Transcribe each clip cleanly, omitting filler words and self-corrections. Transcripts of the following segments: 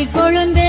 கொழுந்தே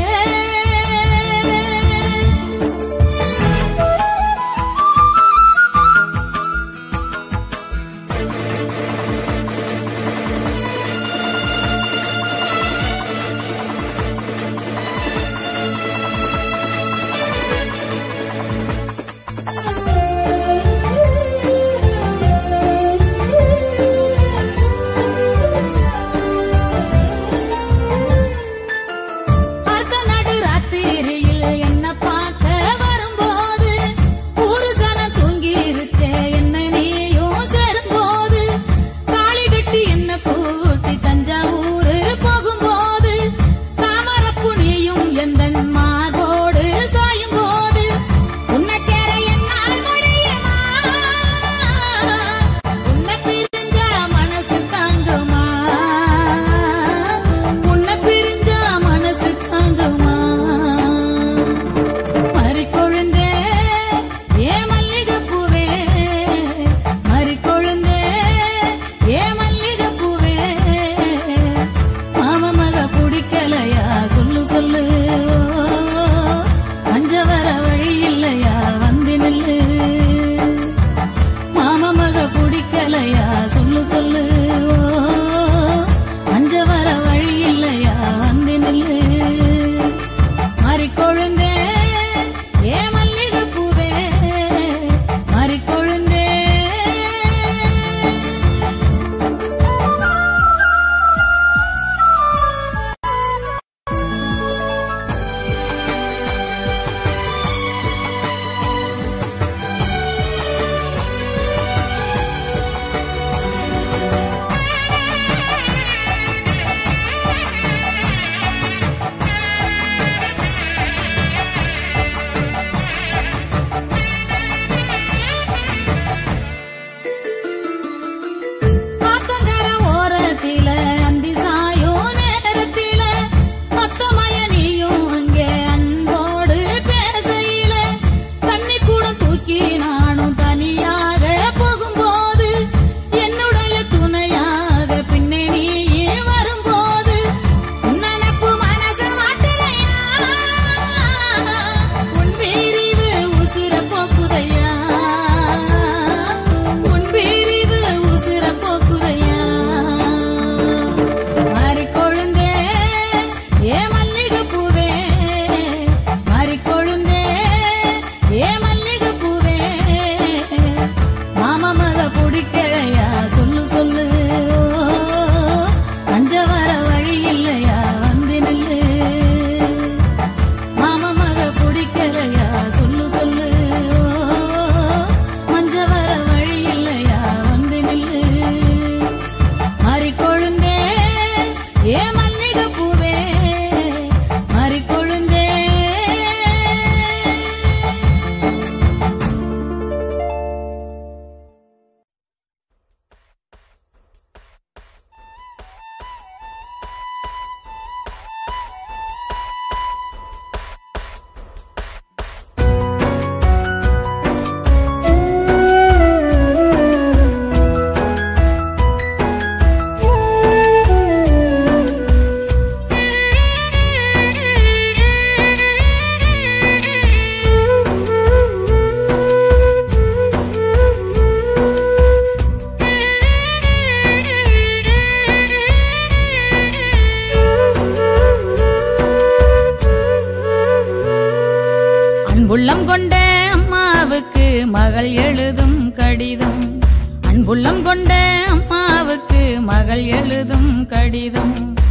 அன்புள்ளம் கொண்ட அம்மாவுக்கு மகள் எழுதும் கடிதம். அன்புள்ளம் கொண்ட அம்மாவுக்கு மகள் எழுதும் கடிதம்.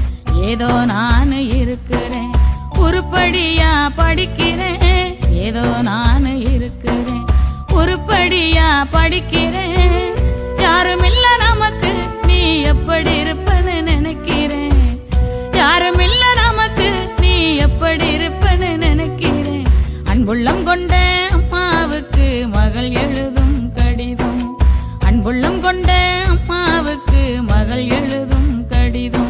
ஏதோ நான் இருக்கிறேன், உருப்படியா படிக்கிறேன். ஏதோ நான் இருக்கிறேன், உருப்படியா படிக்கிறேன். யாருமில்ல நமக்கு, நீ எப்படி இருப்பன்னு நினைக்கிறேன். யாருமில்ல நமக்கு, நீ எப்படி இருப்பன்னு நினைக்கிறேன். அன்புள்ளம் கொண்ட அம்மாவுக்கு மகள் எழுதும் கடிதம். அன்புள்ளம் கொண்ட அம்மாவுக்கு மகள் எழுதும் கடிதம்.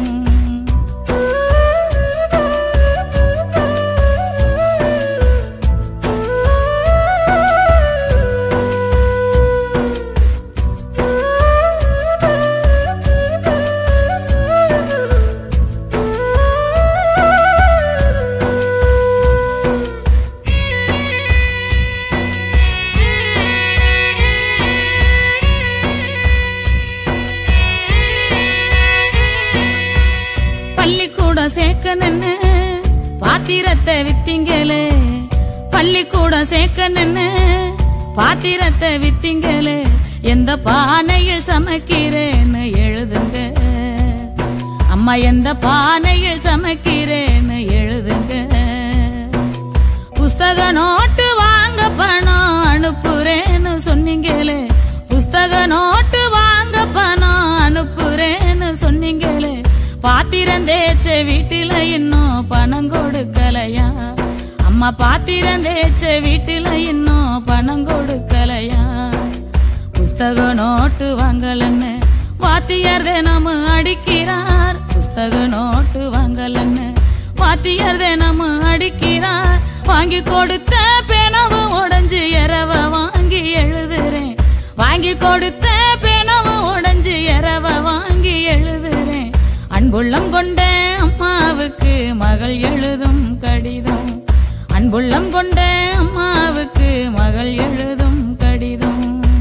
சேர்க்கணுன்னு பாத்திரத்தை வித்தீங்களே, பள்ளிக்கூடம் சேர்க்கணுன்னு பாத்திரத்தை வித்தீங்களே, எந்த பானையில் சமைக்கிறேன்னு எழுதுங்க அம்மா, எந்த பானையில் சமைக்கிறேன்னு எழுதுங்க. புஸ்தக நோட்டு வாங்க பணம் அனுப்புறேன்னு சொன்னீங்களே, புஸ்தக நோட்டு வாங்க பணம் அனுப்புறேன்னு சொன்னீங்களே, பாத்திரம் தேய்ச்ச வீட்டில இன்னும் பணம் கொடுக்கலையா அம்மா, பாத்திரம் தேய்ச்ச வீட்டில இன்னும் பணம் கொடுக்கலையா. புஸ்தக நோட்டு வாங்கலன்னு வாத்தியார் தினமும் அடிக்கிறார், புஸ்தக நோட்டு வாங்கலன்னு வாத்தியார் தினமும் அடிக்கிறார். வாங்கி கொடுத்த பேனவு உடைஞ்சு எரவ வாங்கி எழுதுறேன், வாங்கி கொடுத்த பேனவு உடைஞ்சு எரவ வாங்கி எழுதுறேன். அன்புள்ளம் கொண்ட அம்மாவுக்கு மகள் எழுதும் கடிதம், அன்புள்ளம் கொண்ட அம்மாவுக்கு மகள் எழுதும் கடிதம்.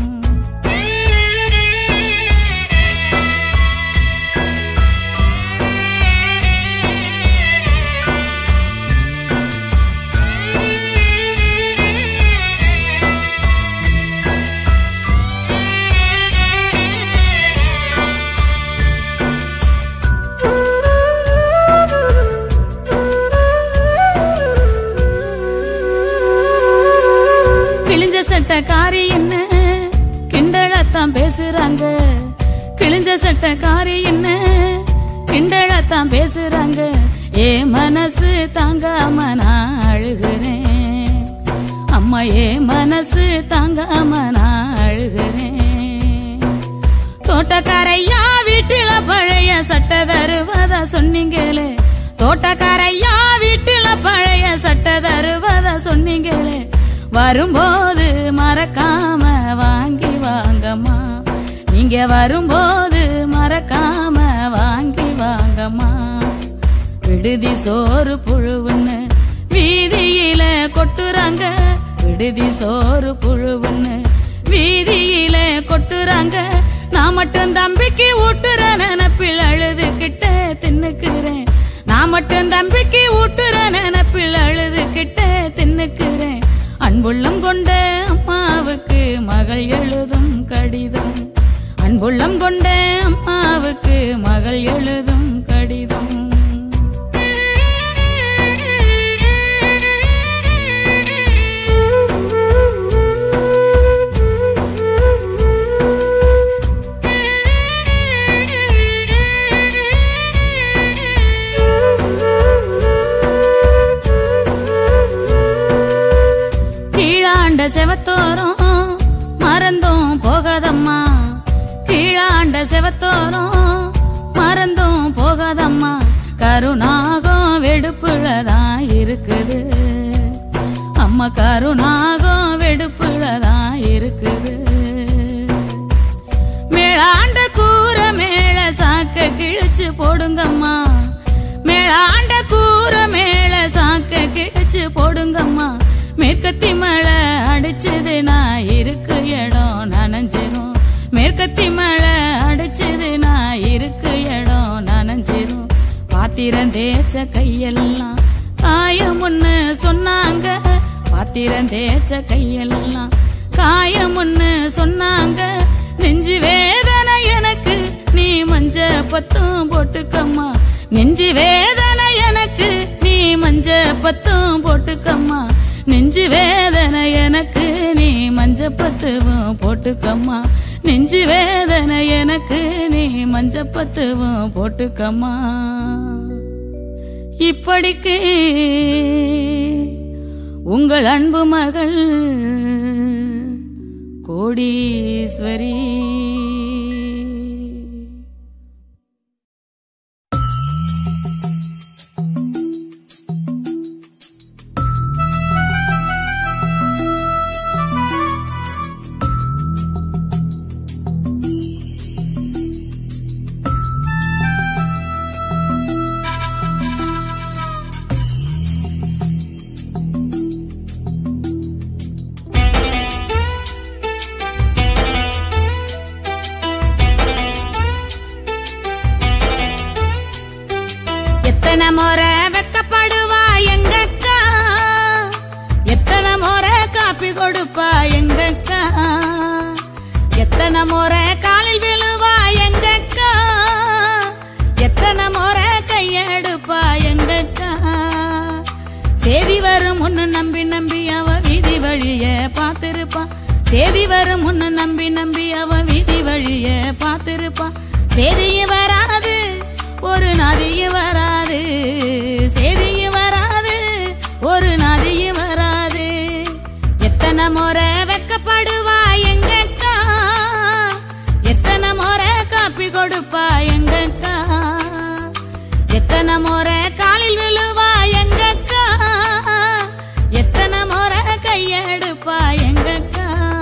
கிழிஞ்ச சட்டக்காரி என்ன கிண்டலத்தான் பேசுறாங்க, கிழிஞ்ச சட்டக்காரி என்ன கிண்டலத்தான் பேசுறாங்க. ஏ மனசு தாங்காம நான் அழுகிறேன் அம்மா, ஏ மனசு தாங்காம நான் அழுகிறேன். தோட்டக்காரையா வீட்டில பழைய சட்டை தருவதா சொன்னீங்களே, தோட்டக்காரையா வீட்டில பழைய சட்டை தருவதா சொன்னீங்களே, வரும்போது மறக்காம வாங்கி வாங்கம்மா, நீங்க வரும்போது மறக்காம வாங்கி வாங்கம்மா. விடுதி சோறு புழுவுன்னு வீதியில கொட்டுறாங்க, விடுதி சோறு புழுவுன்னு வீதியில கொட்டுறாங்க. நான் மட்டும் தம்பிக்கு ஊட்டுற நினைப்பில் அழுதுகிட்டே தின்னுக்கிறேன், நான் மட்டும் தம்பிக்கு ஊட்டுற நினைப்பில் அழுதுகிட்டே தின்னுக்கிறேன். அன்புள்ளம் கொண்ட அம்மாவுக்கு மகள் எழுதும் கடிதம், அன்புள்ளம் கொண்ட அம்மாவுக்கு மகள் எழுதும் கடிதம். செவத்தோரம் மறந்தும் போகாதம்மா, கீழாண்ட செவத்தோரம் மறந்தும் போகாதம்மா. கருணாகம் வெடுப்புலதான் இருக்குது அம்மா, கருணாகம் வெடுப்புலதான் இருக்குது. மேலாண்ட கூற மேல சாக்க கிழிச்சு போடுங்கம்மா, மேலாண்ட கூற மேல சாக்க கிழிச்சு போடுங்கம்மா. மேற்கத்தி மழை அடிச்சது நான் இருக்கு இடம் நனைஞ்சிரும், மேற்கத்தி மழை அடிச்சது நான் இருக்கு இடம் நனைஞ்சிரும். பாத்திரம் தேய்ச்ச கையெல்லாம் காயமுன்னு சொன்னாங்க, பாத்திரம் தேய்ச்ச கையெல்லாம் காயமுன்னு சொன்னாங்க. நெஞ்சு வேதனை எனக்கு நீ மஞ்ச பத்தும் போட்டுக்கம்மா, நெஞ்சு வேதனை எனக்கு நீ மஞ்ச பத்தும் போட்டுக்கம்மா. நெஞ்சு வேதனை எனக்கு நீ மஞ்ச பத்துவும் போட்டுக்கம்மா, நெஞ்சு வேதனை எனக்கு நீ மஞ்ச பத்துவும் போட்டுக்கம்மா. இப்படிக்கு உங்கள் அன்பு மகள் கோடீஸ்வரி. முறை காலில் விழுவா எங்கக்கா, எத்தனை முறை கையெடுப்பா எங்கக்கா. சேதி வரும் முன்னு நம்பி நம்பி அவ வீதி வழிய பார்த்திருப்பா, சேதி வரும் முன்னு நம்பி நம்பி அவ வீதி வழிய பார்த்திருப்பா. சேதியும் வராது ஒரு நதியும் வராது, சேதியும் வராது ஒரு நதியும் வராது. எத்தனை முறை வெக்கப்படுவா எங்கக்கா, எத்தனை முறை காப்பி கொடுப்பா எங்கக்கா, எத்தனை முறை காலில் விழுவா எங்கக்கா, எத்தனை முறை கையெடுப்பா எங்கக்கா.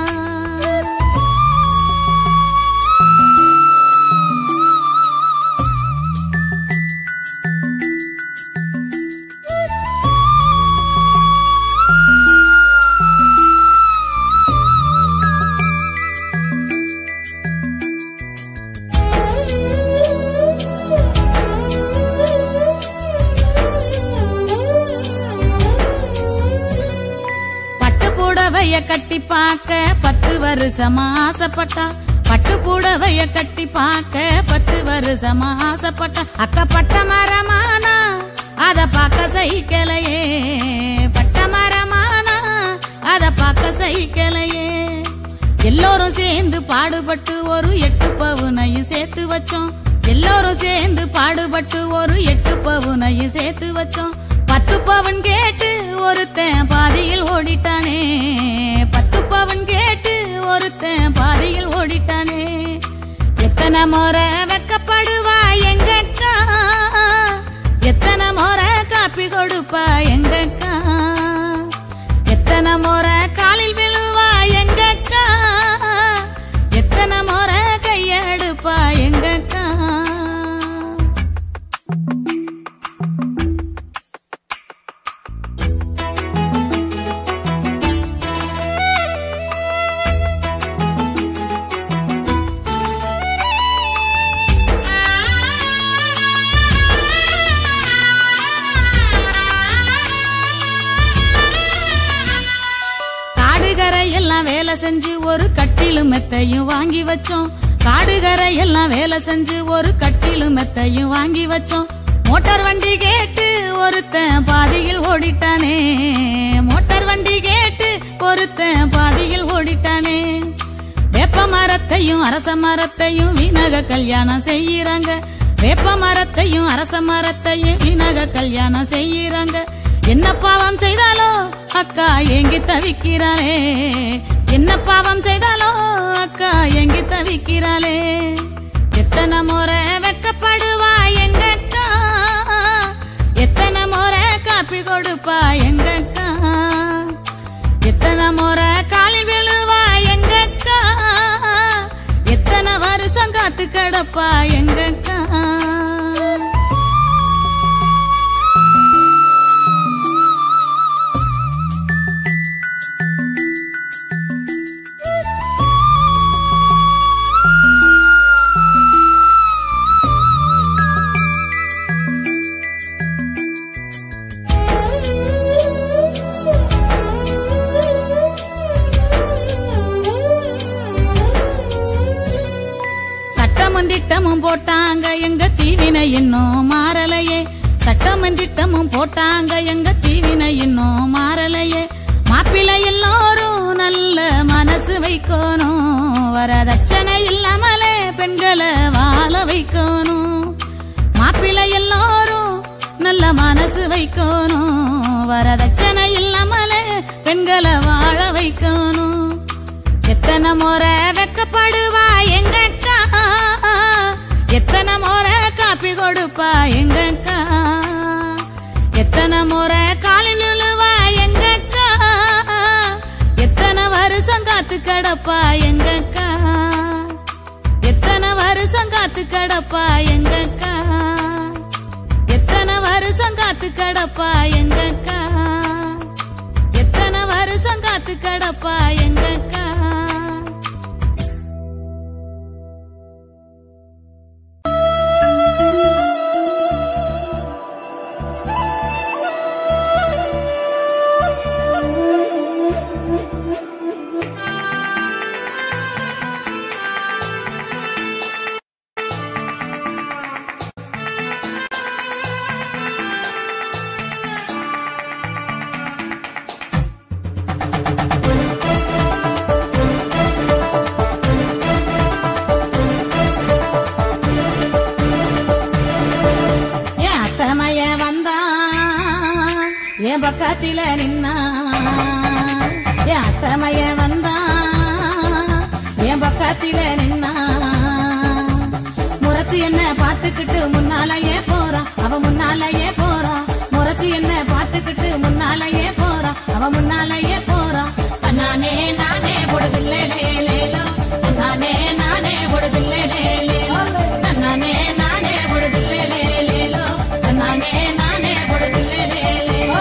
கட்டி பார்க்க 10 வருஷமா ஆசைப்பட்டா, பட்டு புடவைய கட்டி பார்க்க 10 வருஷமா ஆசைப்பட்டா. அக்கப்பட்ட மரமானா அத பார்க்க சகிக்கலையே, பட்ட மரமானா அத பார்க்க சகிக்கலையே. எல்லோரும் சேர்ந்து பாடுபட்டு ஒரு 8 பவுனையும் சேர்த்து வச்சோம், எல்லோரும் சேர்ந்து பாடுபட்டு ஒரு 8 பவுனையும் சேர்த்து வச்சோம். 10 பவுன் கேட்டு ஒருத்தன் பாதியில் ஓடிட்டானே, 10 பவுன் கேட்டு ஒருத்தன் பாதியில் ஓடிட்டானே. எத்தனை முறை வெக்கப்படுவா எங்கக்கா, எத்தனை முறை காப்பி கொடுப்பா எங்கக்கா, எத்தனை முறை காலில் விழுவா எங்கக்கா, எத்தனை முறை கையெடுப்பா எங்கக்கா. வேலை செஞ்சு ஒரு கட்டிலும் மெத்தையும் வாங்கி வச்சோம், காடுகரை எல்லாம் வேலை செஞ்சு ஒரு கட்டிலும் மெத்தையும் வாங்கி வச்சோம். மோட்டார் வண்டி கேட்டு ஒருத்தன் பாதியில் ஓடிட்டானே, மோட்டார் வண்டி கேட்டு ஒருத்தன் பாதியில் ஓடிட்டானே. வேப்ப மரத்தையும் அரச மரத்தையும் வீணக கல்யாணம் செய்யறாங்க, வேப்ப மரத்தையும் அரச மரத்தையும் வீணக கல்யாணம் செய்யறாங்க. என்ன பாவம் செய்தாலோ அக்கா ஏங்கி தவிக்கிறாளே, என்ன பாவம் செய்தாலோ அக்கா ஏங்கி தவிக்கிறாளே. எத்தனை முறை வெக்கப்படுவா எங்கக்கா, எத்தனை முறை காப்பி கொடுப்பா எங்கக்கா, எத்தனை முறை காலில் விழுவா எங்கக்கா, எத்தனை வருஷம் காத்து கிடப்பா எங்கக்கா. திட்டமும் போட்டாங்க எங்க தீவினை இன்னும் மாறலையே, சட்டமும் திட்டமும் போட்டாங்க எங்க தீவினை இன்னும் மாறலையே. மாப்பிள்ளை எல்லோரும் நல்ல மனசு வைக்கணும், வரதட்சணை இல்லாமலே பெண்களை வாழ வைக்கணும். மாப்பிள்ளை எல்லோரும் நல்ல மனசு வைக்கணும், வரதட்சணை இல்லாமலே பெண்களை வாழ வைக்கணும். எத்தனை முறை வெக்கப்படுவா எங்கக்கா, எத்தனை முறை காப்பி கொடுப்பா எங்கக்கா, எத்தனை முறை காலில் விழுவா எங்கக்கா, எத்தனை வருஷம் காத்து கிடப்பா எங்கக்கா, எத்தனை வருஷம் காத்து கிடப்பா எங்கக்கா, எத்தனை வருஷம் காத்து கிடப்பா எங்கக்கா, எத்தனை வருஷம் காத்து கிடப்பா எங்கக்கா. என் பக்கத்தில நின்னா என் அத்தமைய வந்தா என் பக்கத்தில நின்னா முறைச்சு என்ன பார்த்துக்கிட்டு முன்னாலேயே போறான் அவ முன்னாலேயே போறான் முறைச்சு என்ன பார்த்துக்கிட்டு முன்னாலேயே போறான் அவ முன்னாலேயே போறான் நானே நானே பொடுதில்லே லேலேலோ நானே நானே பொடுதில்லே லேலேலோ நானே நானே பொடுதில்லே லேலேலோ நானே நானே பொடுதில்லே லேலேலோ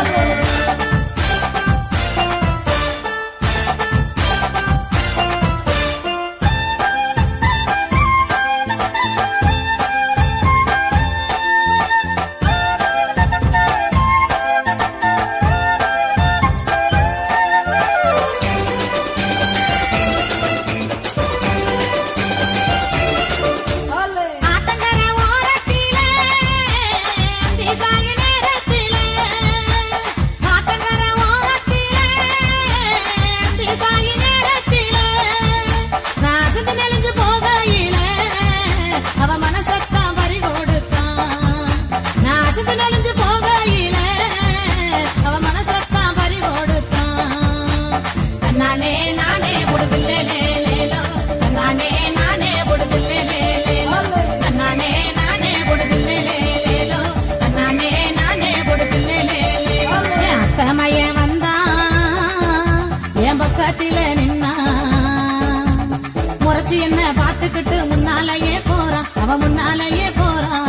என்ன பார்த்துக்கிட்டு முன்னாலேயே போறான் அவ முன்னாலேயே போறான்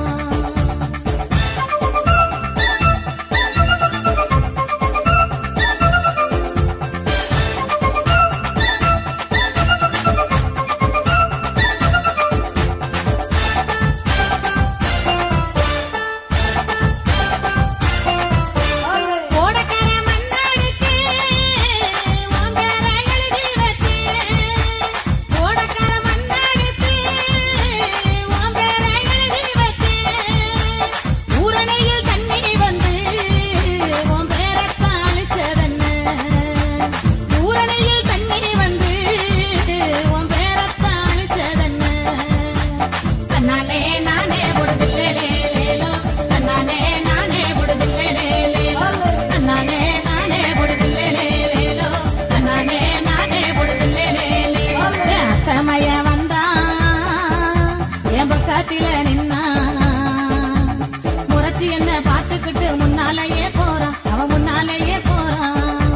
முறைச்சு என்ன பார்த்துக்கிட்டு முன்னாலேயே போறான் அவ முன்னாலேயே போறான்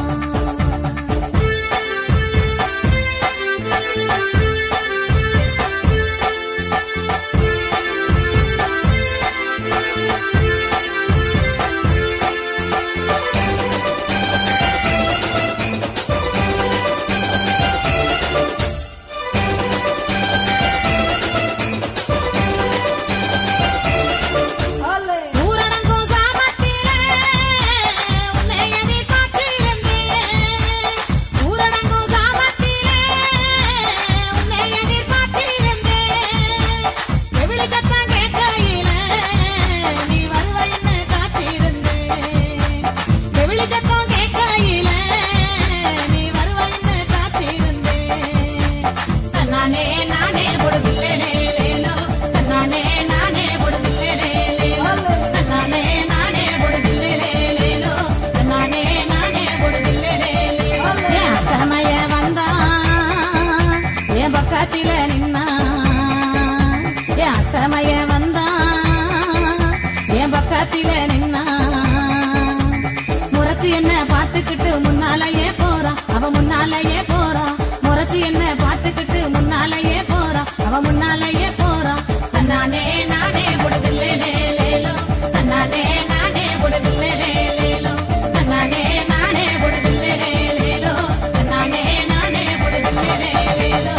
முறைச்சு என்ன பார்த்துக்கிட்டு முன்னாலேயே போறான் அவ முன்னாலேயே போறான் முறைச்சு என்ன பார்த்துக்கிட்டு முன்னாலேயே போறான் அவ முன்னாலேயே போறான் நானே நானே பொடுதில்லே லேலேலோ நானே நானே பொடுதில்லே லேலேலோ நானே நானே பொடுதில்லே லேலேலோ நானே நானே பொடுதில்லே லேலேலோ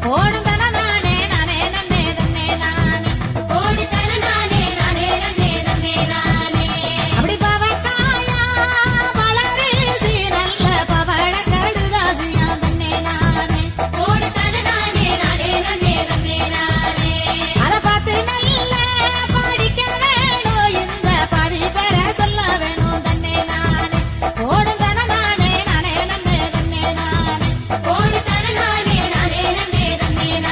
ஓடுதன நானே நானே நன்னே தன்னே நானே ஓடுதன நானே நானே நன்னே நன்னே நானே அப்படி பவக்காயா வளரே சீரல்ல பவள கடுதாசியா தன்னே நானே ஓடுதன நானே நானே நன்னே நன்னே நானே அத பார்த்து நல்ல படிக்க வேணும் இந்த பவி பெற சொல்ல வேணும் தன்னே நானே ஓடுதன நானே நானே நன்னே தன்னே நானே ஓடுதன நானே நானே நன்னே நன்னே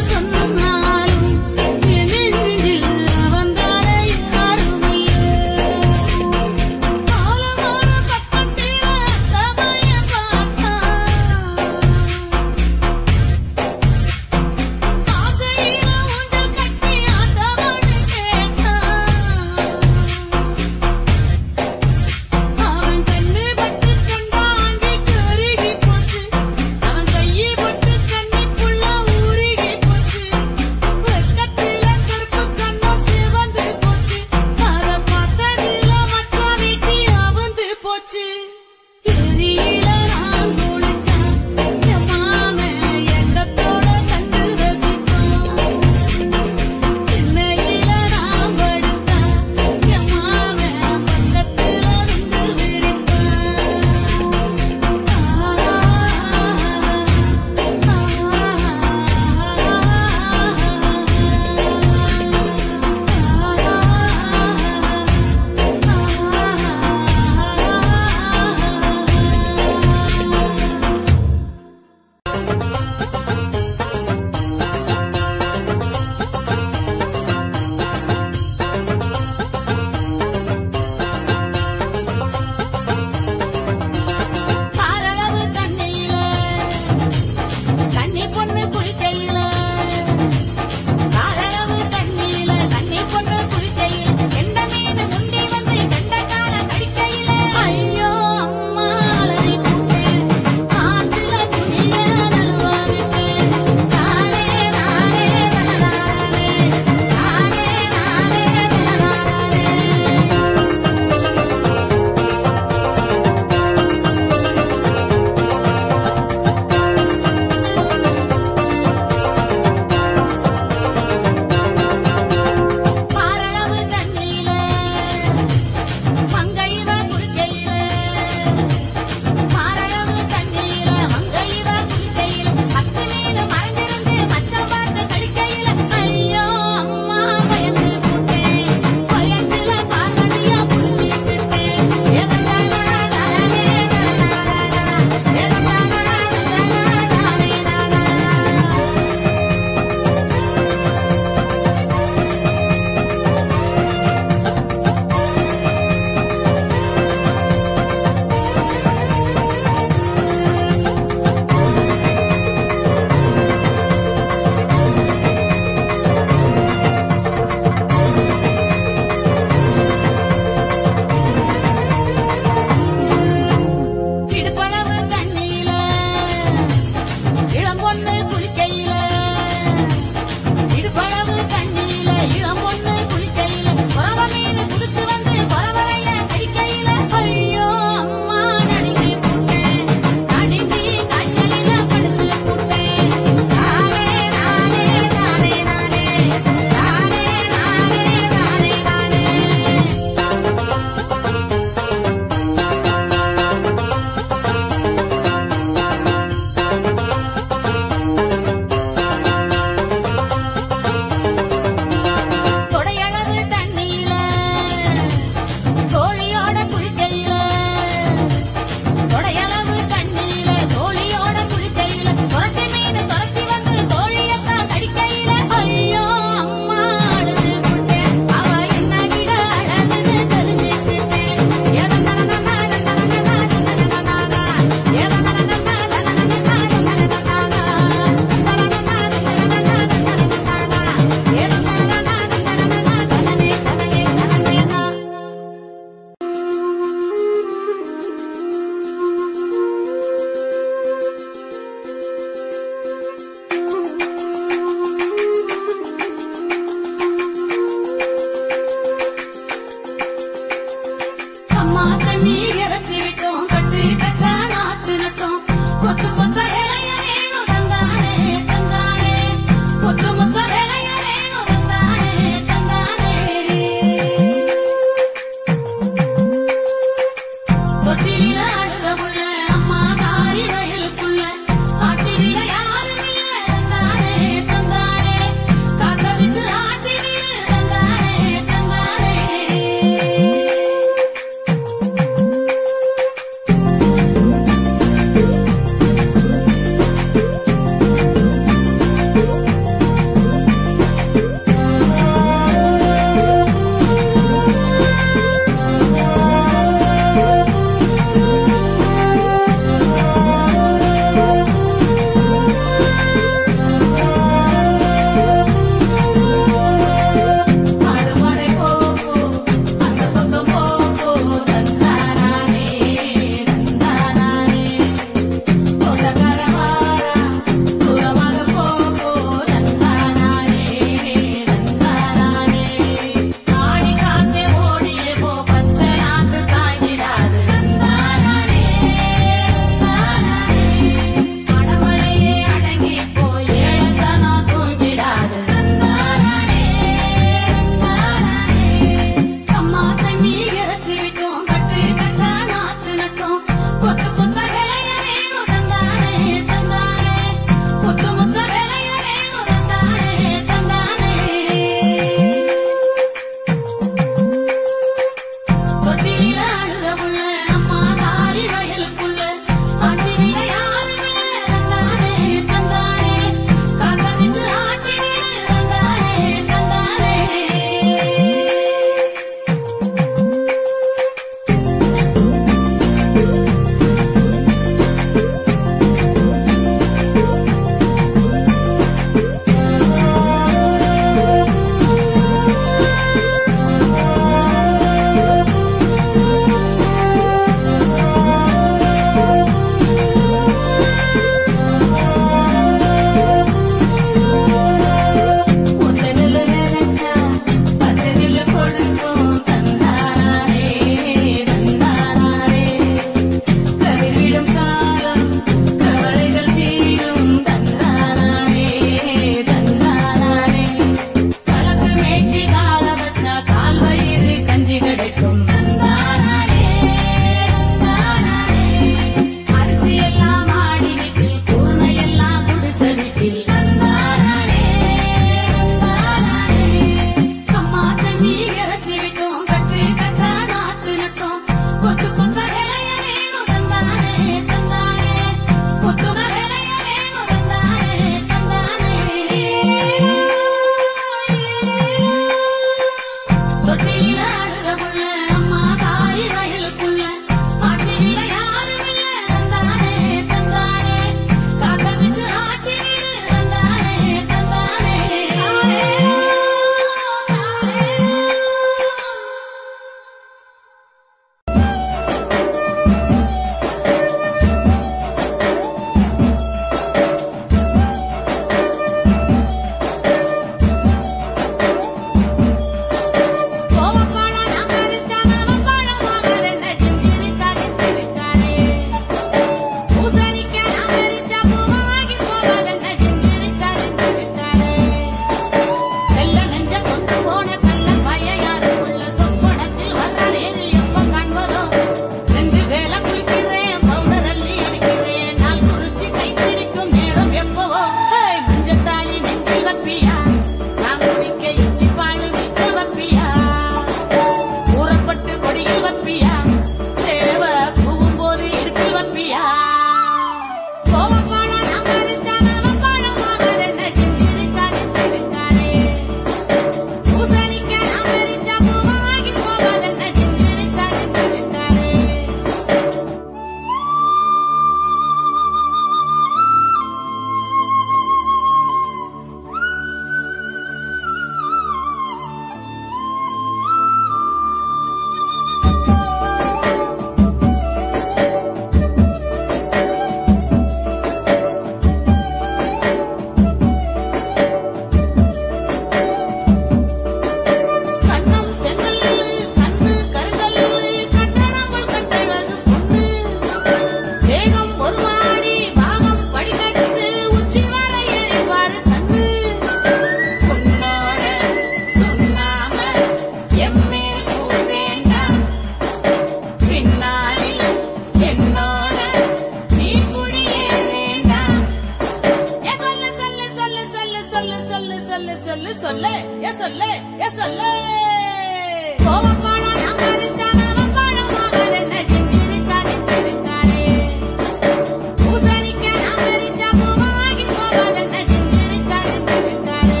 சொல்லு சொல்லு ஏ சொல்லு ஏ சொல்லு கோவப்பழம் நான் பறிச்சா அவன் பழமாக என்ன செஞ்சிருக்கா செஞ்சிருக்காரே பூசணிக்க நான் பறிச்சா பூவாகி போகாத என்ன செஞ்சிருக்கா செஞ்சிருக்காரே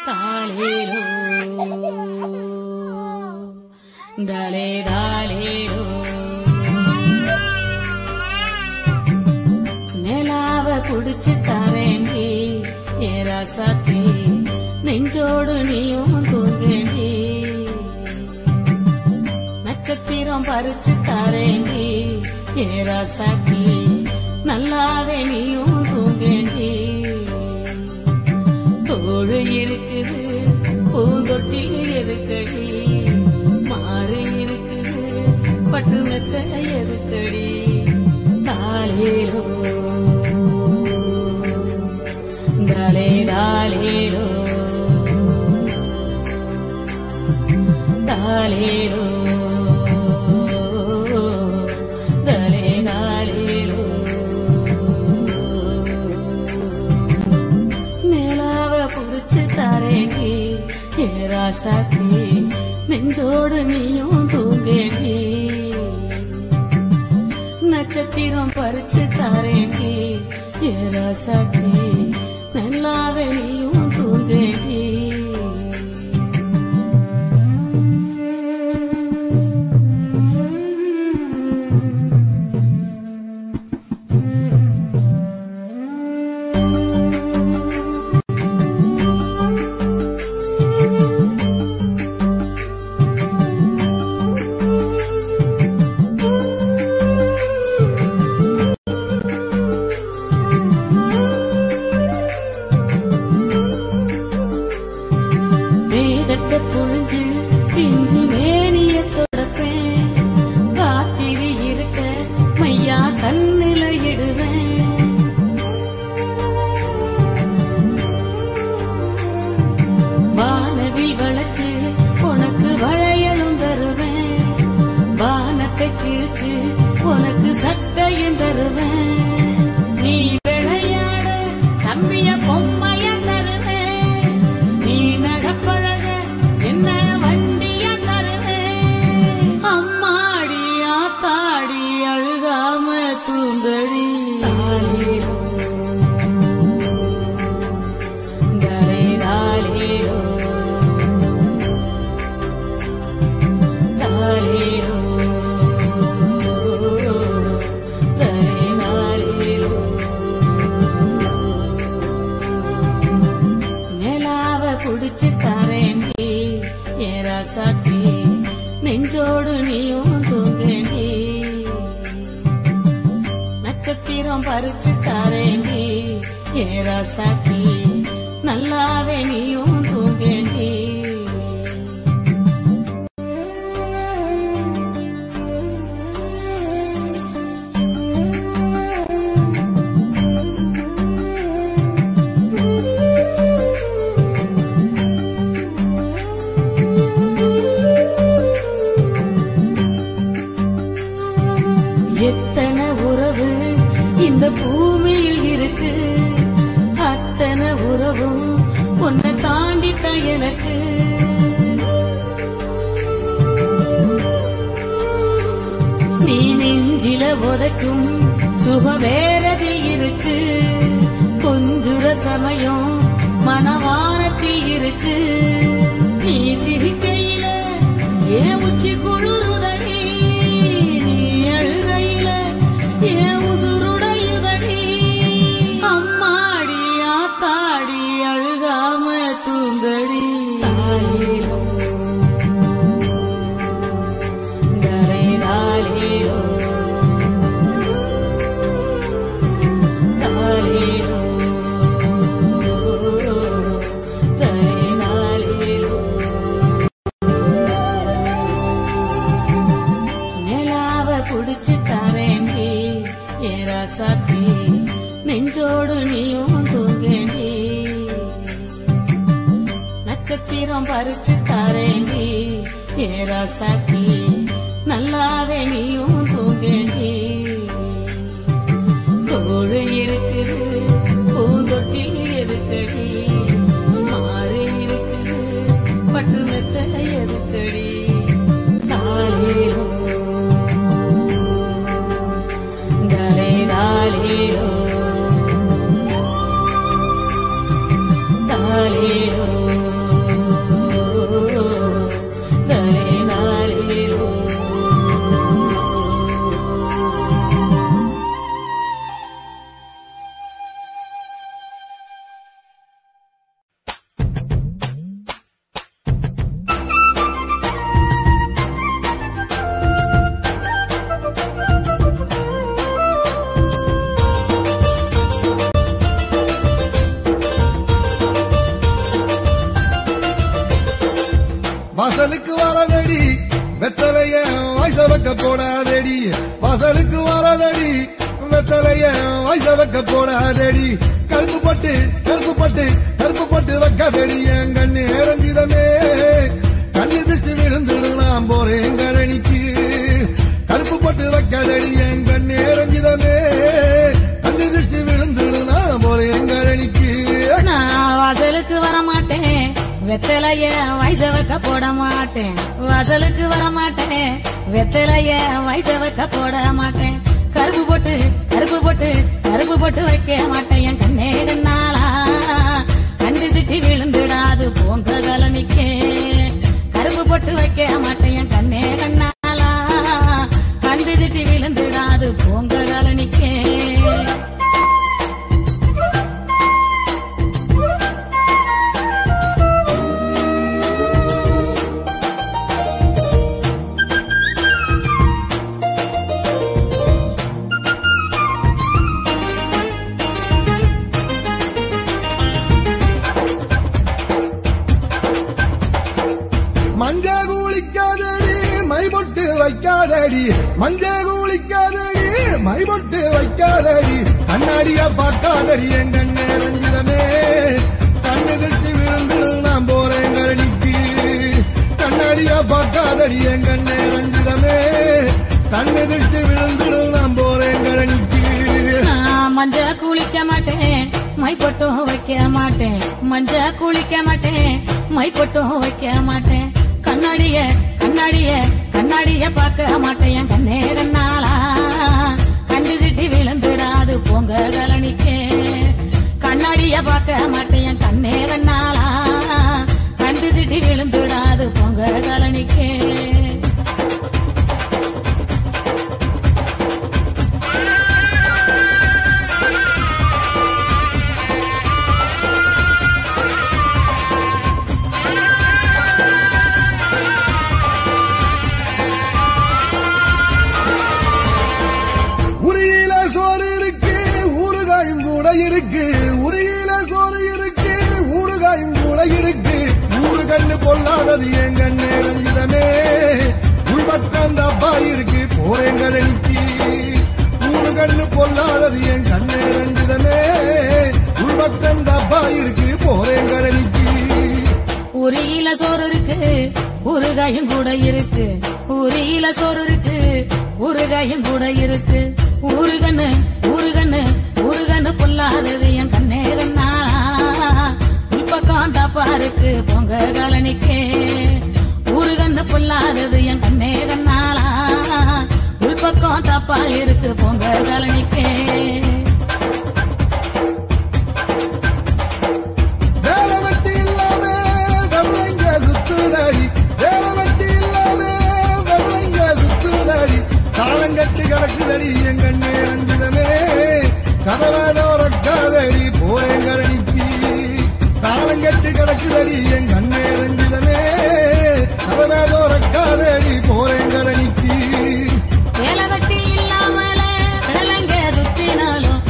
தாளேலோ தாலே தாளேலோ நிலாவ குடிச்சு தாரேண்டி ஏ ராசாத்தி நெஞ்சோடு நீயும் தூங்கேண்டி நட்சத்திரம் பறிச்சு தாரேண்டி ஏ ராசாத்தி நல்லாவே நீயும் தூங்கேண்டி தோழு இருக்குது பூந்தொட்டில் எதுக்கடி மாறு இருக்குது பட்டு மெத்த எதுக்கடி தாளேலோ தாலே தாளேலோ தாளேலோ தாலே தாளேலோ நிலாவ புடிச்சு தாரேண்டி ஏ ராசாத்தி நெஞ்சோடு நீயும் தூங்கேண்டி நட்சத்திரம் பறிச்சு தாரேண்டி ஏ ராசாத்தி நல்லாவே நீயும் தூங்கேண்டி உனக்கு சட்டையும் தருவேன் நீ விளையாட தம்பிய பொம்மைய தருவேன் நீ நடப்பழக என்ன வண்டிய தருவேன் அம்மாடி ஆத்தாடி அழுகாம தூங்கடி தாளேலோ தாலே தாளேலோ தாளேலோ குடிச்சு தாரேண்டி ஏ ராசாத்தி நெஞ்சோடு நீயும் தூங்கேண்டி நட்சத்திரம் பறிச்சு தாரேண்டி ஏ ராசாத்தி நல்லாவே நீயும் தூங்கேண்டி எத்தனை உறவு இந்த பூமியில் இருக்கு அத்தனை உறவும் உன்னை தாண்டிட்ட எனக்கு நீ நெஞ்சில உதைக்கும் சுக வேறதில் இருக்கு கொஞ்சுற சமயம் மனவானத்தில் இருக்கு நீ சிரிக்கையில ஏன் உச்சி குளிருதடி அம்மாடி ஆத்தாடி அழுகாம தூங்கடி தாளேலோ தாலே தாளேலோ தாளேலோ தாலே தாளேலோ நிலாவ புடிச்சு தாரேண்டி ஏ ராசாத்தி நெஞ்சோடு நீயும் தூங்கேண்டி நட்சத்திரம் பறிச்சு தாரேண்டி ஏ ராசாத்தி நல்லாவே நீயும் தூங்கேண்டி தோழு இருக்குது பூந்தொட்டில் எதுக்கடி மாறு இருக்குது பட்டு மெத்த எதுக்கடி தாளேலோ தாலே தாளேலோ தாளேலோ வாசலுக்கு வரதடி வெத்தலைய வயச வைக்க போடாதடி வாசலுக்கு வரதடி வெத்தலைய வயச வைக்க போடாதடி கருப்பு பட்டு கருப்பு பட்டு கருப்பு பட்டு வைக்காதடி என் கண்ணு இறஞ்சிதமே கண்ணு திச்சு விழுந்துடு நான் போறேன் கரணிக்கு கருப்பு பட்டு வைக்காதடி என் கண்ணு இறஞ்சிதமே கண்ணு திச்சு விழுந்துடு நான் போறேன் கரணிக்கு நான் வாசலுக்கு வரமாட்டேன் வெத்தலைய வயச வைக்க போட மாட்டேன் வாசலுக்கு வரமாட்டேன் வெத்தலைய வயச வைக்க போட மாட்டேன் கருப்பு போட்டு கருப்பு போட்டு கருப்பு போட்டு வைக்க மாட்டேன் என் கண்ணே கண்ணாலா கண்டு சிட்டி விழுந்துடாது போங்க கலனிக்கே கருப்பு போட்டு வைக்க மாட்டேன் என் கண்ணே கண்ணாலா கண்டு சிட்டி விழுந்துடாது போங்க கலனிக்கே மஞ்ச கூலிக்காதடி மைபொட்டு வைக்காதடி மஞ்ச கூலிக்காதடி மைபொட்டு வைக்காதடி கண்ணாடியா பார்க்காதடி என் கண்ணே ரஞ்சிதமே கண்ணு தட்டி விழுந்துடு நான் போறேன் கரணிக்கு கண்ணாடியா பார்க்காதடி என் கண்ணே ரஞ்சிதமே கண்ணு தட்டி விழுந்துடு நான் போறேன் கரணிக்கு மஞ்ச குளிக்க மாட்டேன் மை பொட்டும் வைக்க மாட்டேன் மஞ்ச குளிக்க மாட்டேன் மை பொட்டும் வைக்க மாட்டேன் கண்ணாடிய கண்ணாடிய கண்ணாடிய பார்க்க மாட்டேன் என் கண்ணே கண்ணாலா கண்டு சிட்டி விழுந்துடாது போங்க கலனிக்கே கண்ணாடிய பார்க்க மாட்டேன் என் கண்ணே கண்ணாலா கண்டு சிட்டி விழுந்துடாது போங்க கலனிக்கே இருக்கு உரியில சோறு இருக்கு ஊறுகாயும் கூட இருக்கு ஊரு கண்ணு பொல்லாதது என் கண்ணே ரஞ்சிதமே உள்பக்கம் தப்பா இருக்கு போறேன் கரணிக்கு ஊரு கண்ணு பொல்லாதது என் கண்ணே ரஞ்சிதமே உள்பக்கம் தப்பா இருக்கு போறேன் கரணிக்கு உரியில சோறு இருக்கு ஊறுகாயும் கூட இருக்கு உரியில சோறு இருக்கு ஊறுகாயும் கூட இருக்கு ஊறுகண்ணு ஊறுகண்ணு ஊறுகண்ணு பொல்லாதது என் கண்ணே கண்ணாலா உள்பக்கம் தப்பா இருக்கு பொங்க கலனிக்கே ஊறுகண்ணு பொல்லாதது என் கண்ணே கண்ணாலா உள்பக்கம் தப்பா இருக்கு பொங்க கலனிக்கே வேலவட்டி இல்லாம வெள்ளங்க சுத்துதாடி வேலவட்டி இல்லாம வெள்ளங்க சுத்துதாடி காலங்கட்டி கிடக்குதடி என் கண்ணே ரஞ்சிதமே கதவாதோரக்காதடி போறேன் கரணிக்கு காலங்கட்டி கிடக்குதடி என் கண்ணே ரஞ்சிதமே கதவாதோரக்காதடி போறேன் கரணிக்கு வேலவட்டி இல்லாமல கடலங்க சுத்தினாலும்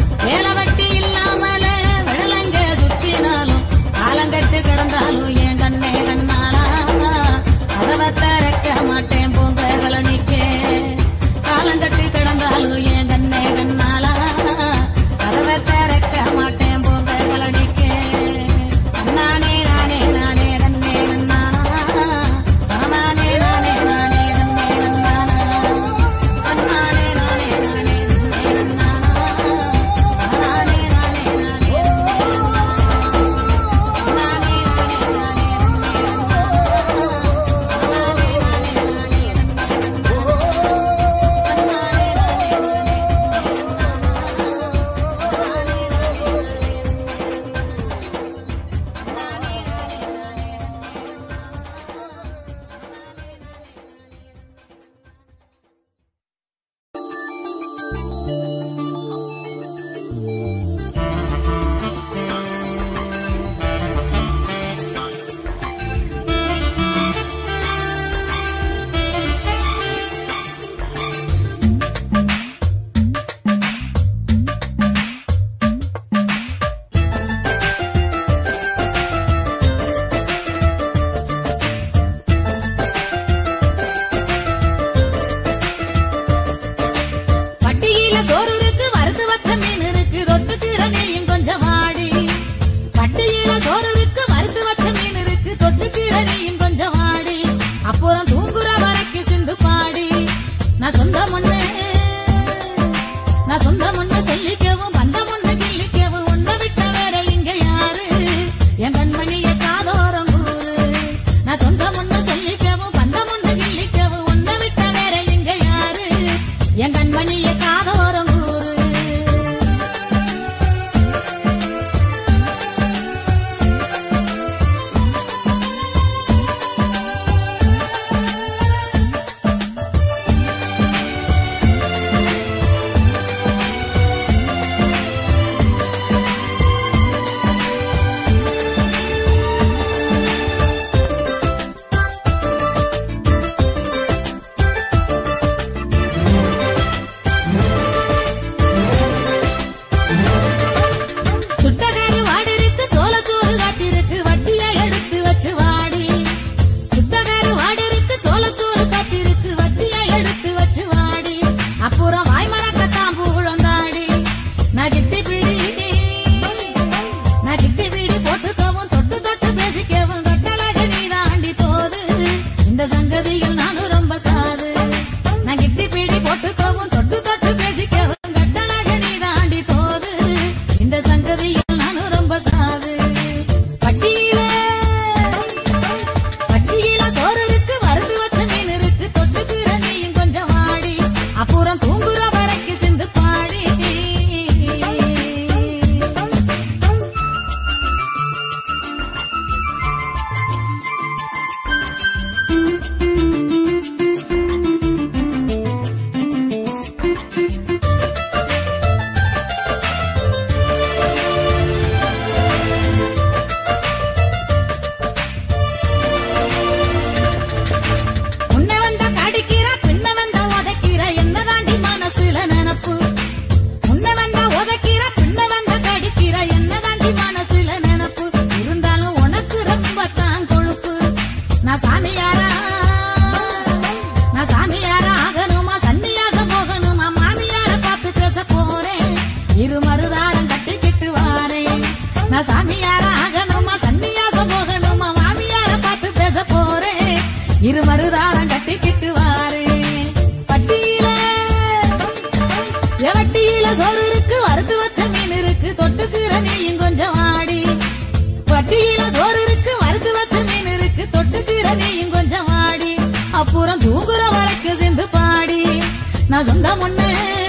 நான் சொந்தம் ஒண்ணு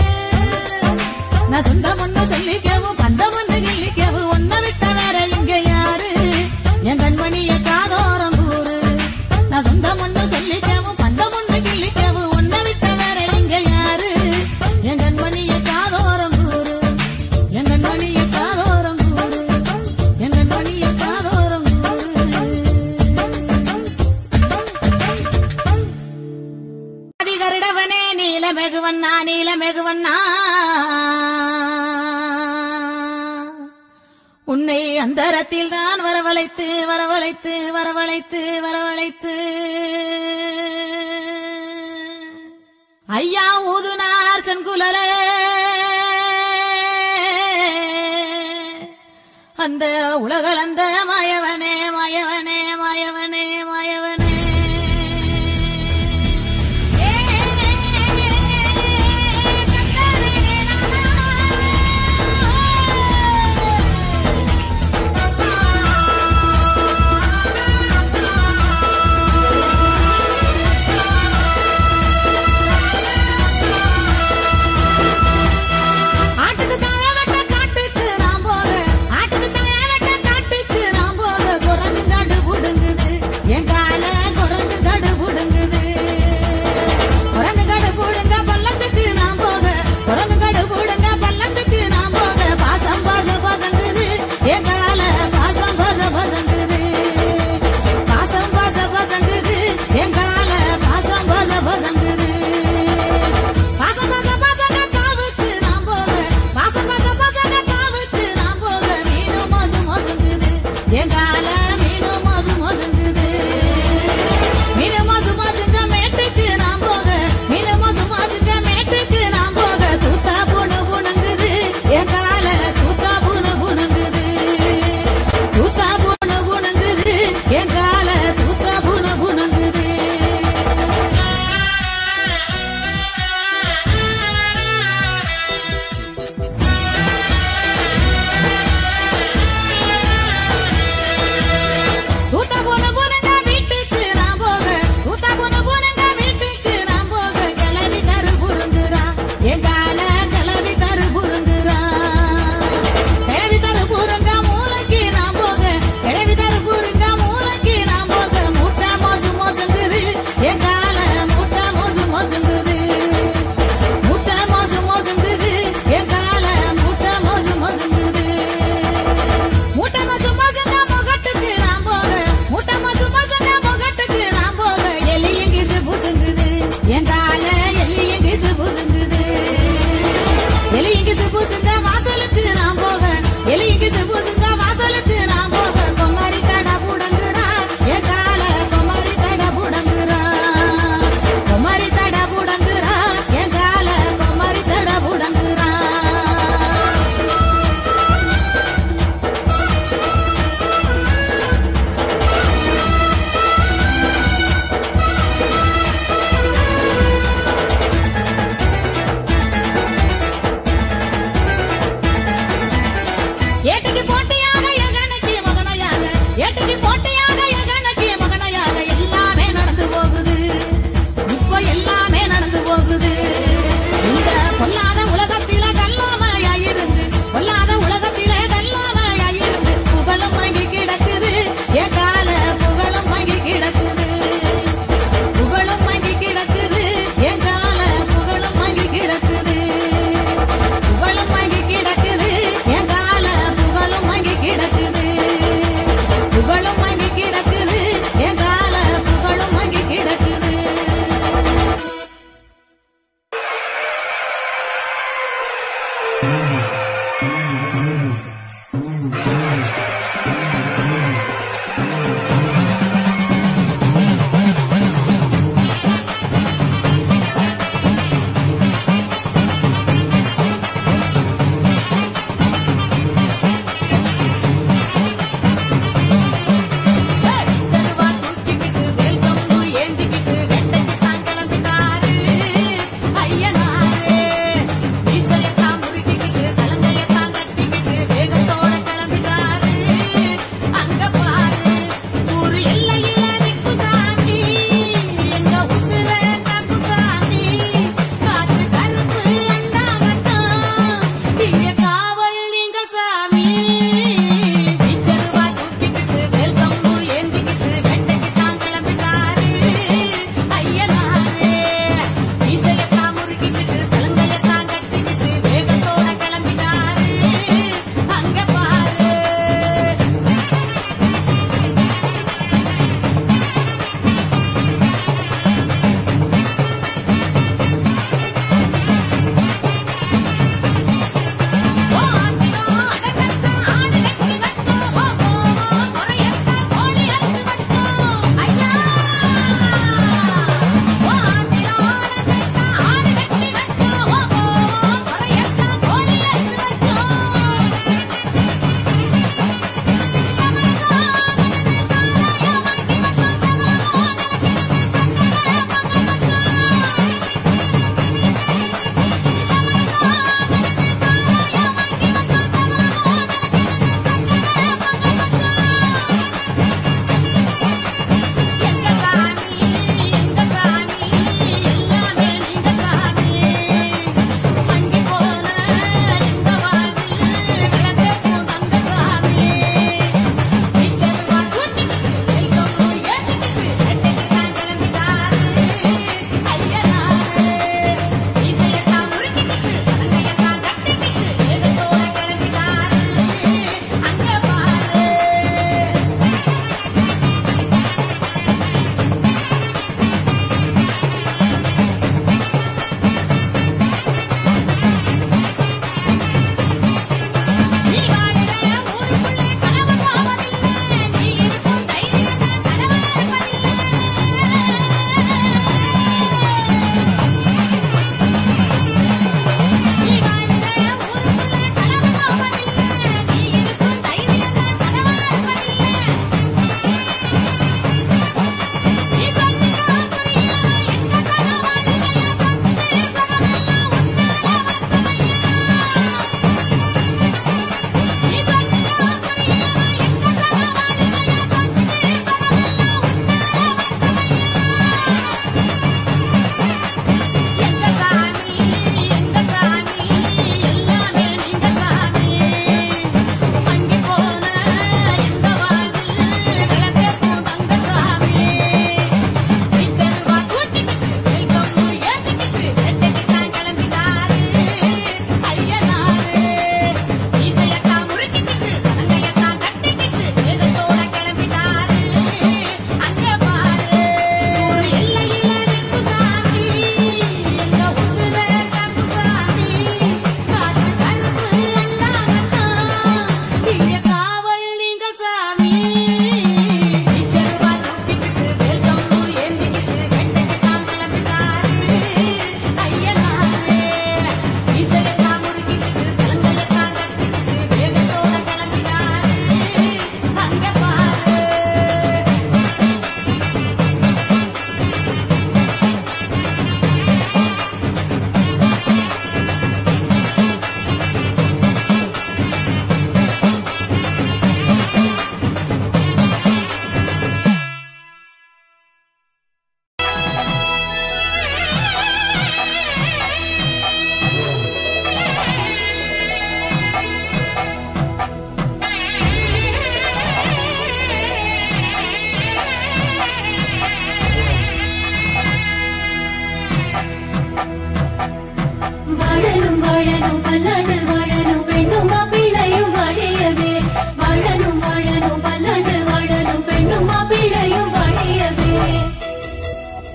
சொல்லிக்கவும் பந்தம் ஒண்ணு கிள்ளிக்கவும் ஒன்ன விட்ட வேற இங்க யாரு என் கண்மணிய காதோரம் கூறு நான் சொந்தம் ஒண்ணு சொல்லிக்கவும் பந்தம் ஒண்ணு கிள்ளிக்கவும் ஒன்ன விட்ட வேற இங்க யாரு என் கண்மணிய காதோரம் கூறு என் கண்மணிய காதோரம் கூறு என் கண்மணிய காதோரம் கூறு அதிகருடவனே நீலமெகுவண்ணா நீலமெகுவண்ணா உன்னை அந்தரத்தில் தான் வரவழைத்து வரவழைத்து வரவழைத்து வரவழைத்து ஐயா ஊதுனார் சென்குலலே அந்த உலகளந்த மாயவனே மாயவனே மாயவனே மாயவனே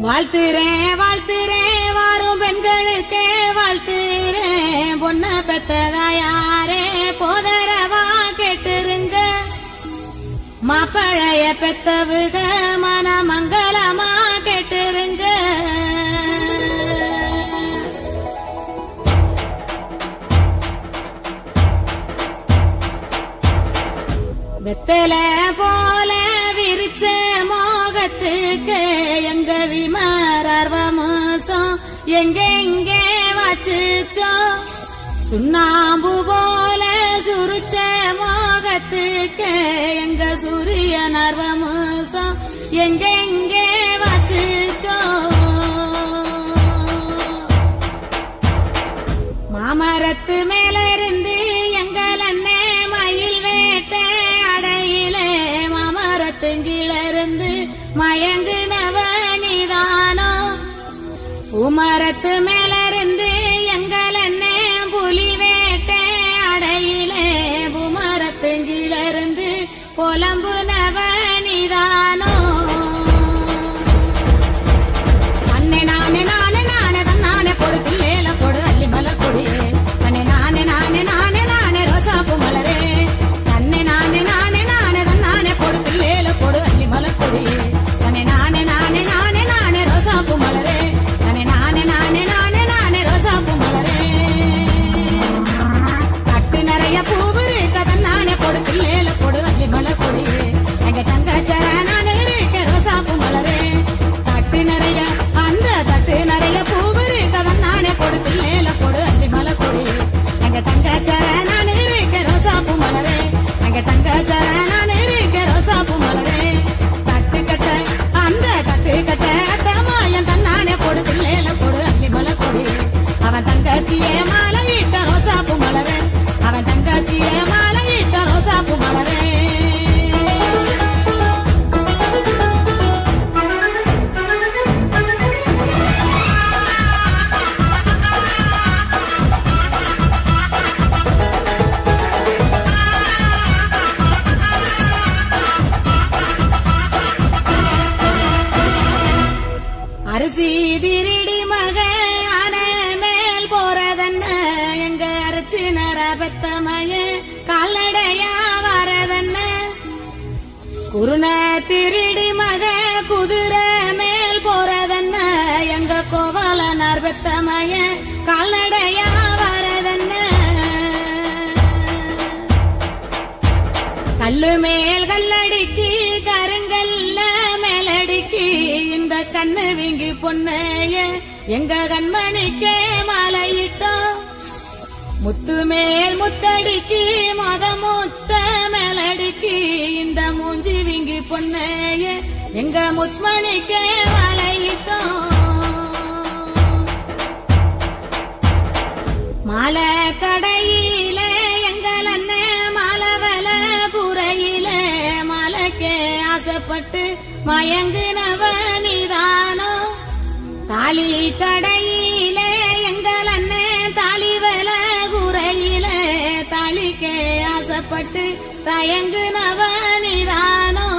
வாழ்த்துறேன் வாழ்த்துறேன் வாரும் பெண்களுக்கே வாழ்த்துறேன் பொண்ண பெத்ததா யாரே போதரவா கேட்டுருங்க மாப்பழைய பெத்தவுக மனமங்கலமா கேட்டுருங்க வெத்தல போல விரிச்ச மோகத்துக்கு எங்க விமரர்வமோசம் எங்கே வச்சுச்சோ சுண்ணாம்பு போல சுருச்ச மோகத்துக்கு எங்க சூரிய நர்வமோசம் எங்கே வச்சுச்சோ மாமரத்து மேல இருந்து எங்கள் அண்ணே மயில் வேட்டை அடையிலே மாமரத்துங்கிலிருந்து மயங்குனவ நீதானோ பூமரத்து மேல இருந்து எங்கள் அண்ணே புலி வேட்டை அடையிலே பூமரத்துங்கிலிருந்து புலம்புனவ நீதானோ அண்ணே நானே நானே நானே தான் நானே கொடுக்கல கொடு அள்ளி மலர் கொடியே அண்ணே நானே நானே நானே நானே ரோசாப்பு மலரே அண்ணே நானே நானே நானே தான் நானே கொடுக்கல கொடு அள்ளி மலர் கொடியே அண்ணே நானே நானே நானே நானே ரோசாப்பு மலரே அண்ணே நானே நானே நானே நானே ரோசாப்பு மலரே கட்டு நிறைய பூவு இருக்கதான் நானே கொடுக்கல கொடு அள்ளி மலர் கொடியே எங்க தங்கச்சர நானே இருக்க ரோசாப்பு மலரே கட்டு நிறைய அந்த கட்டு நிறைய பூவு இருக்கதான் நானே கொடுக்கல கொடு அள்ளி மலர் கொடியே எங்க தங்கச்சர நானே இருக்க ரோசாப்பு மலரே எங்க தங்கச்சர நானே இருக்க ரோசாப்பு மலரே கட்டு கட்ட அந்த கட்டு கட்ட அத்தமாயன் தன்னானே கொடுக்கல கொடு அள்ளி மலர் கொடியே அவன் தங்கச்சியே மாலையிட்ட ரோசாப்பு மலரே அவன் தங்கச்சியே மாலையிட்ட ரோசாப்பு மலரே அரிசி திருடி மக ஆன மேல் போறதன்ன எங்க அரைச்சி நர பெத்தமய கால்நடையா வரதன்ன குருண திருடி மக குதிரை மேல் போறதன்ன எங்க கோவலனார் பெத்தமய கால்நடையா வரதன்ன கல்லு மேல் கல்லடிக்கு கருங்கல்ல மேலடிக்கு இந்த கண்ணு வீங்கி பொண்ணைய எங்க கண்மணிக்கே மாலையிட்டோம் முத்து மேல் முத்தடிக்கு முத்த மேலடிக்கு இந்த மூஞ்சி வீங்கி பொண்ணைய எங்க முத்மணிக்கே மாலையிட்டோம் மாலை கடையில எங்கள் அண்ணன் மாலவல குறையில மாலைக்கே ஆசைப்பட்டு மயங்குனவ நீதானோ தாலி கடையில எங்கள் அண்ணன் தாலி வல குறையில தாலிக்கே ஆசைப்பட்டு தயங்குனவ நீதானோ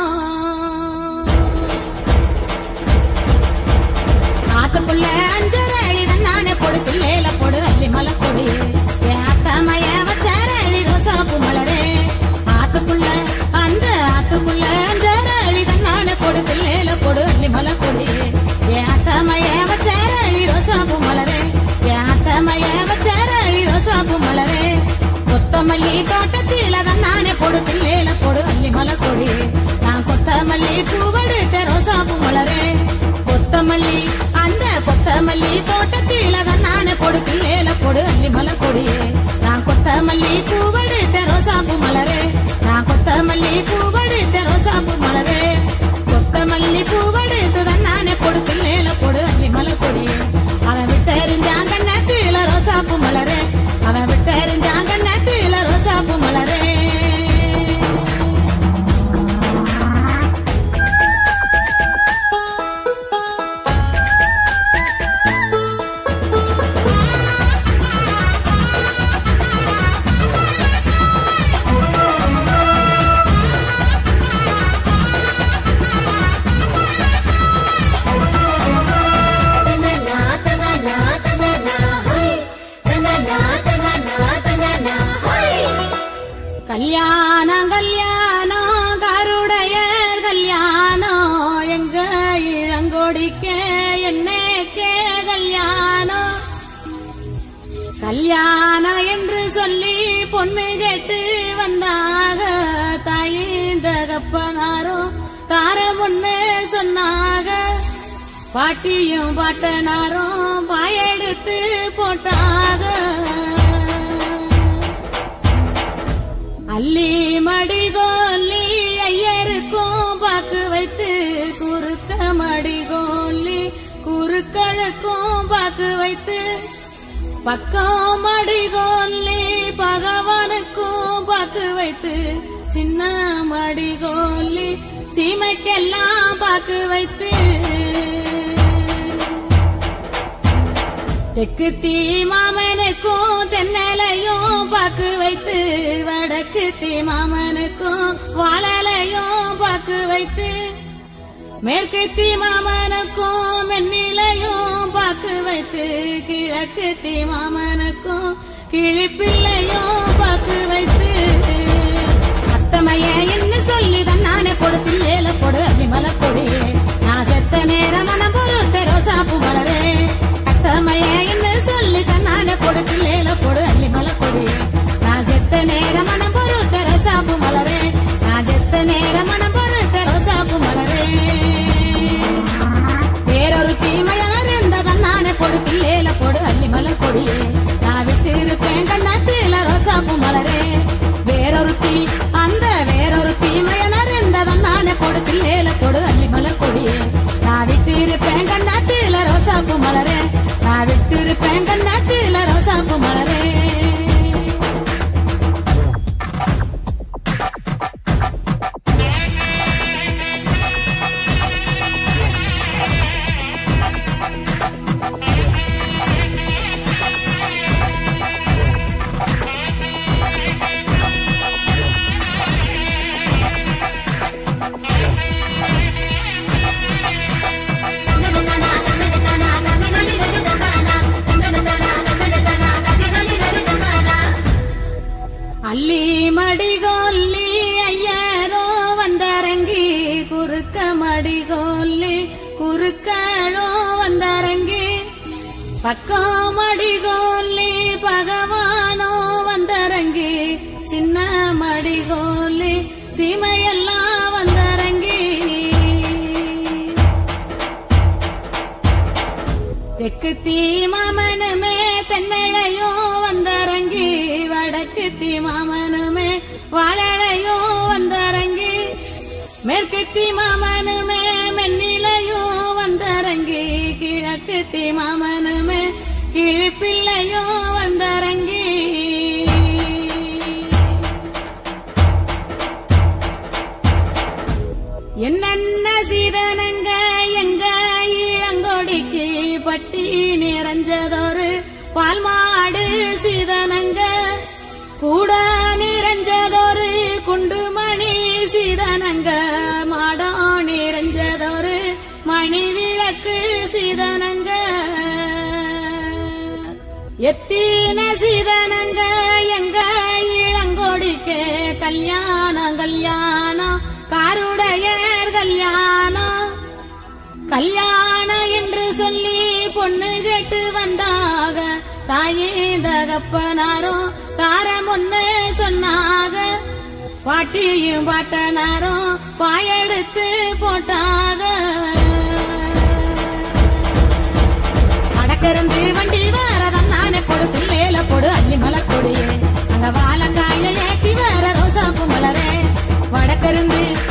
ஆத்துக்குள்ள அஞ்சரளிதான் நானே கொடுக்கல கொடு அள்ளி மலர் கொடியே என் அத்தமைய வச்சரளி ரோசாப்பு மலரே ஆத்துக்குள்ள அந்த ஆத்துக்குள்ள அஞ்சரளிதான் நானே கொடுக்கல கொடு அள்ளி மலர் கொடியே என் அத்தமைய வச்சரளி ரோசாப்பு மலரே என் அத்தமைய வச்சரளி ரோசாப்பு மலரே கொத்தமல்லி தோட்டத்தில தான் நானே கொடுக்கல கொடு அள்ளி மலர் கொடியே நான் கொத்தமல்லி பூவெடுத்த ரோசாப்பு மலரே கொத்தமல்லி அந்த கொத்தமல்லி தோட்டத்தில தான் நானே கொடுக்கல கொடு அள்ளி மலர் கொடியே நான் கொத்தமல்லி பூவெடுத்த ரோசாப்பு மலரே நான் கொத்தமல்லி பூவெடுத்த ரோசாப்பு மலரே கொத்தமல்லி பூவெடுத்து தான் நானே கொடுக்கல கொடு அள்ளி மலர் கொடியே அவன் விட்டெறிஞ்சாங்க நேத்தில ரோசாப்பு மலரே அவன் விட்டெறிஞ்சாங்க நேத்தில ரோசாப்பு மலரே கல்யாணம் என்று சொல்லி பொண்ணு கேட்டு வந்தாக தாயின் தகப்பனாரோ தார பொண்ணு சொன்னாக பாட்டியும் பாட்டனாரும் பாயெடுத்து போட்டாக அள்ளி மடிகோல்லி ஐயருக்கும் பாக்கு வைத்து குறுக்க மடிகோல்லி குறுக்களுக்கும் பாக்கு வைத்து பக்கம் மடிகோல்லி பகவானுக்கும் பாக்கு வைத்து சின்ன மடிகோல்லி சீமைக்கெல்லாம் பாக்கு வைத்து தெற்கு தீ மாமனுக்கும் தென்னலையும் பாக்கு வைத்து வடக்கு தீ மாமனுக்கும் வாழலையும் பாக்கு வைத்து மேற்கு தீ மாமனுக்கும் மென்னிலையும் பாக்கு வைத்து கிழக்கு தீ மாமனுக்கும் கிளிப்பிள்ளையும் பாக்கு வைத்து அத்தமைய என்ன சொல்லி தன்னானே கொடுத்தில் ஏல கொடு அள்ளிமல கொடியே நான் செத்த நேரம் மனம் பொறுத்த ரோசாப்பு மலரே அத்தமைய என்ன சொல்லி தன்னானே கொடுத்தில் ஏல கொடு அள்ளிமல கொடியே நான் செத்த நேரம் மனம் பொறுத்த ரோசாப்பு மலரே நான் செத்த நேரம் மனம் பொறுத்த ரோசாப்பு மலரே வேறொரு தீமையார் எந்த தன்னானே கொடுத்தில் ஏல கொடு அள்ளிமல கொடியே நான் விட்டு இருப்பேன் கண்ணாத்தில ரோசாப்பு மலரே வேறொரு தீ அந்த வேறொரு தீமையனர் எந்ததன் நானே கொடுத்தில் ஏல கொடு அள்ளிமல கொடியே நான் விட்டு இருப்பேன் கண்ணாத்தில ரோசாப்பு மலரே நான் விட்டு இருப்பேன் கண்ணாத்தில ரோசாப்பு மலரே அள்ளி மடிகோல்லி ஐயரோ வந்தரங்கி குறுக்க மடிகோல்லி குறுக்களோ வந்தரங்கி பக்கம் மடிகோல்லி பகவானோ வந்தரங்கி சின்ன மடிகோல்லி சீமையெல்லாம் வந்தரங்கி தெற்கு தீ மாமனுமே தென்னழையோ வந்தரங்கி வடக்கு தீ மாமனுமே வாழலையோ வந்தரங்கி மேற்கு தீ மாமனுமே மென்னிலையோ வந்தரங்கி கிழக்கு தீ மாமனுமே கிழிப்பிள்ளையோ வந்தரங்கி என்னென்ன சீதனங்க எங்க இளங்கொடிக்கு பட்டி நிறைஞ்சதொரு பால் மாடு சீதனங்க கூட நிறைஞ்சதொரு குண்டுமணி சீதனங்க மாடோ நிறைஞ்சதொரு மணி விளக்கு சீதனங்க எத்தீன சீதனங்க எங்க இளங்கொடிக்கு கல்யாணம் கல்யாணம் காருடையர் கல்யாணம் கல்யாணம் என்று சொல்லி பொண்ணு கேட்டு வந்தாக தாயே தகப்பனாரும் தாரம் ஒண்ணு சொன்னாக பாட்டியும் பாட்டனாரும் பாயெடுத்து போட்டாக அடக்கிருந்து வண்டி வரதன் நானே கொடுத்தில் ஏல கொடு அள்ளிமல கொடியே அங்க வாழங்காய ஏற்றி வர ரோசாப்பு மலரே வடக்கிருந்து